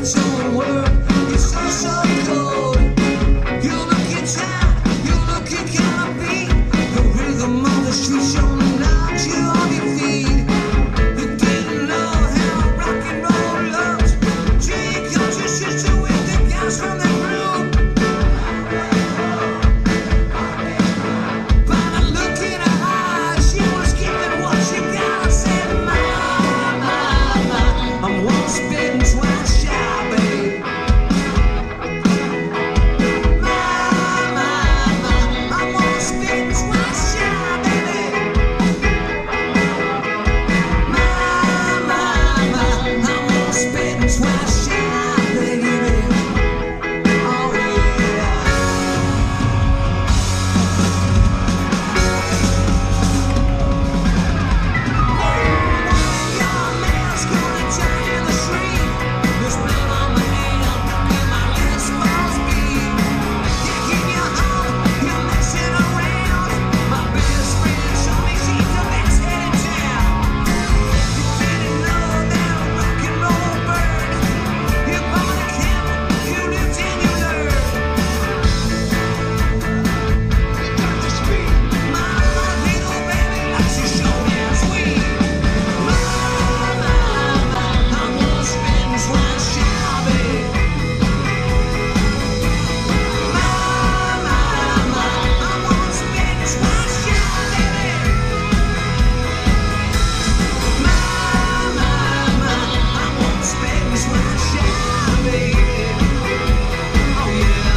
its own world. It's so, so cold. You're looking tired, you're looking kind of beat. The rhythm of the streets only knocked you off your feet. You didn't know how rock and roll looked. Till you got your sister with the gas from the room. By the look in her eyes, she was giving what she got. I said, I'm one spitting twice shy, babe. I'm one spitting twice shy, baby. I'm one spitting twice shy, baby. Oh yeah. Your man's gonna die in the street. There's blood on my hand and my last must be. You keep your home, you're messing around. My best friend told me she's the best head in town. You didn't know that a rock and roll bird. You bought a camel, you lived and you learned. You got the speed. My little baby likes to show dance sweet. I'm one spitting twice shy, babe. I'm one spitting twice shy, baby. I'm one spitting twice shy, baby. Oh yeah.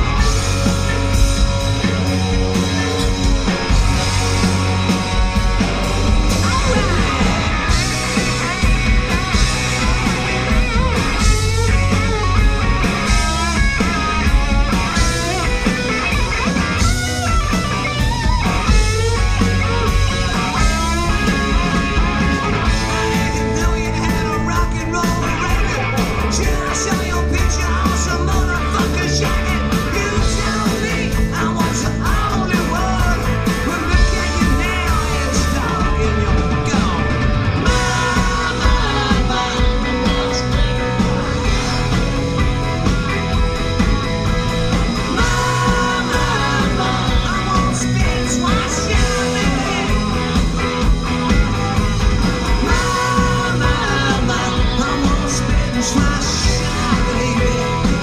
I didn't know you had a rock and roll record. Till I saw your picture on some motherfucker jacket. You tell me I was the only one. But look at you now, it's dark and you're gone. I'm one spitting. I'm one spitting twice shy, baby. I'm one spitting twice shy, baby.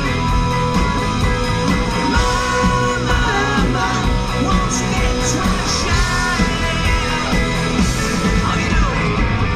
One spitting twice shy. How you doing?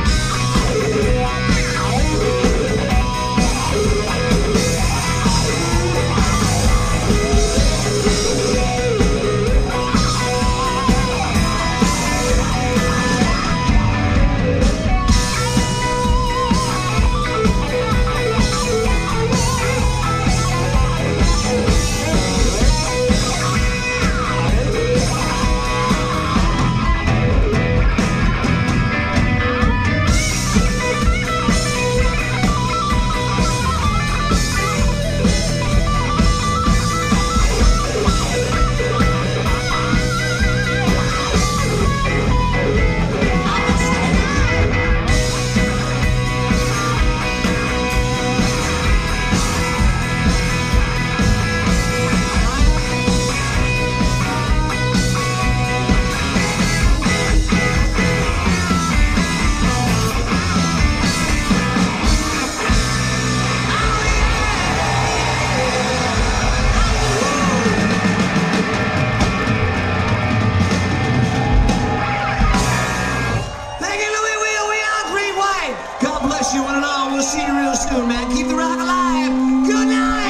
Thank you, Louis Will. We are Green White. God bless you one and all. We'll see you real soon, man. Keep the rock alive. Good night.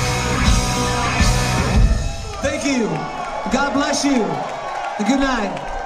God bless you. Good night.